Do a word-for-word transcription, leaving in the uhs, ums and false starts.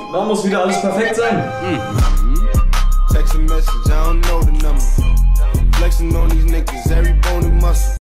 Warum muss wieder alles perfekt sein? Mm-hmm. Text a message, I don't know the number. Flexing on these niggas, every bone and muscle.